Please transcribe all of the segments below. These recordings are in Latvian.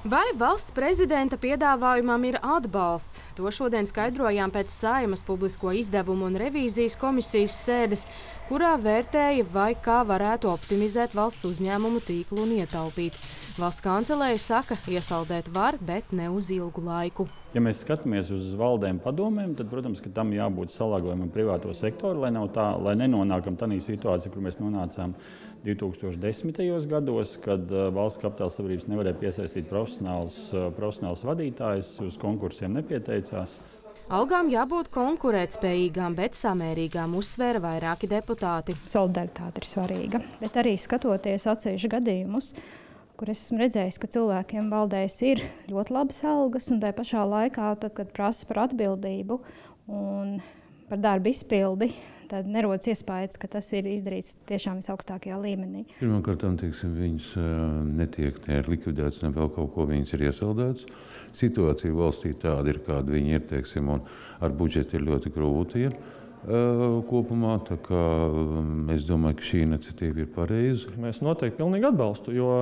Vai valsts prezidenta piedāvājumam ir atbalsts? To šodien skaidrojām pēc Saeimas publisko izdevumu un revīzijas komisijas sēdes, kurā vērtēja, vai kā varētu optimizēt valsts uzņēmumu tīklu un ietaupīt. Valsts kancelēja saka, iesaldēt var, bet ne uz ilgu laiku. Ja mēs skatāmies uz valdēm padomēm, tad, protams, ka tam jābūt salāgojumam privāto sektoru, lai nenonākam tādā situācijā, kur mēs nonācām 2010. gados, kad valsts kapitāla sabiedrības nevarēja piesaistīt profesionālus vadītājus, uz konkursiem nepieteicās. Algām jābūt konkurētspējīgām, bet samērīgām, uzsvēra vairāki deputāti. Solidaritāte ir svarīga, bet arī skatoties atsevišķus gadījumus, kur esmu redzējis, ka cilvēkiem valdēs ir ļoti labas algas, un tajā pašā laikā, tad, kad prasa par atbildību un par darbu izpildi, tad nerodas iespējas, ka tas ir izdarīts tiešām visaugstākajā līmenī. Pirmkārt, viņas netiek likvidētas, ne vēl kaut ko viņas ir iesaldētas. Situācija valstī tāda ir, kāda viņa ir, un ar budžetu ir ļoti grūti kopumā. Tā kā es domāju, ka šī iniciatīva ir pareiza. Mēs noteikti pilnīgi atbalstu, jo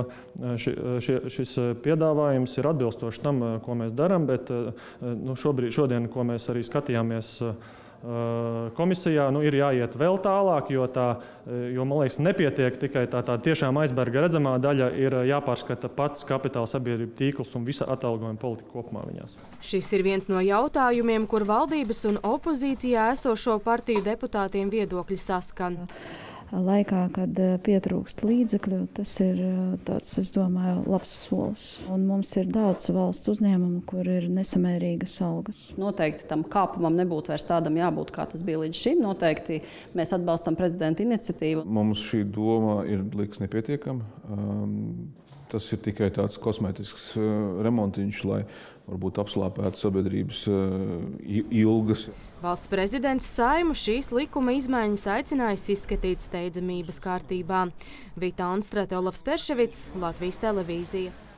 šis piedāvājums ir atbilstošs tam, ko mēs darām, bet šodien, ko mēs arī skatījāmies komisijā, ir jāiet vēl tālāk, jo man liekas, nepietiek tikai tā tiešām aizberga redzamā daļa, ir jāpārskata pats kapitāla sabiedrība tīkls un visa atalgojuma politika kopumā viņās. Šis ir viens no jautājumiem, kur valdības un opozīcijā esošo partiju deputātiem viedokļi saskan. Laikā, kad pietrūkst līdzekļu, tas ir tāds, es domāju, labs solis. Un mums ir daudz valsts uzņēmumu, kur ir nesamērīgas algas. Noteikti tam kāpumam nebūtu vairs tādam jābūt, kā tas bija līdz šim. Noteikti mēs atbalstam prezidenta iniciatīvu. Mums šī doma liekas nepietiekama. Tas ir tikai tāds kosmētisks remontiņš, lai varbūt apslāpētu sabiedrības ilgas. Valsts prezidents Saimu šīs likuma izmaiņas aicinājis izskatīt steidzamības kārtībā. Vita Anstrate, Olafs Perševits, Latvijas televīzija.